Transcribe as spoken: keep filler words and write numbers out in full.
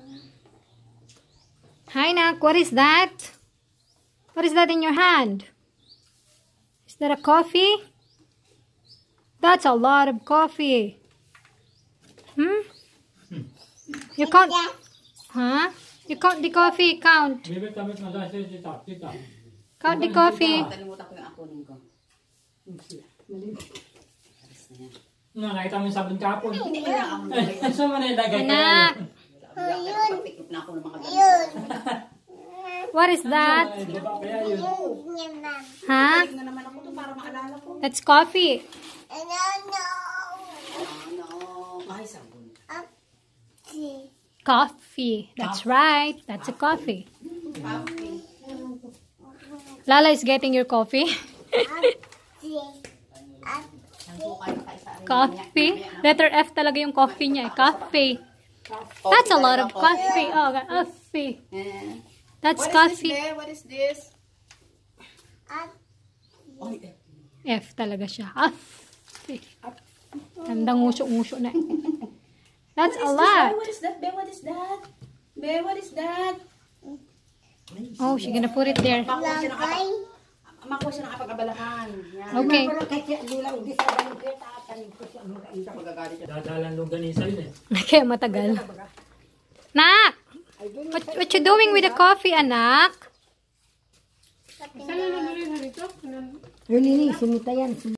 Hi, Nak. What is that? What is that in your hand? Is that a coffee? That's a lot of coffee. Hmm? You count? Huh? You count the coffee. Count. Count the coffee. No, nakita mo yung sabon kapon. Saan mo na ilagay ko? What is that? Huh? That's coffee. Coffee. That's right. That's a coffee. Lala is getting your coffee. Coffee. Letter F talaga yung coffee niya. Coffee. That's a lot of coffee. Oh, coffee. That's coffee. What is this? F talaga siya. Coffee. Tandang nguso-nguso na. That's a lot. What is that? Be, what is that? Be, what is that? Oh, she's gonna put it there. Makuha siya ng kapag-abalahan. Okay. Dadalan longganisa yun eh. Kaya matagal. Nak! What, what you doing with the coffee, anak? Yun ini, simita yan.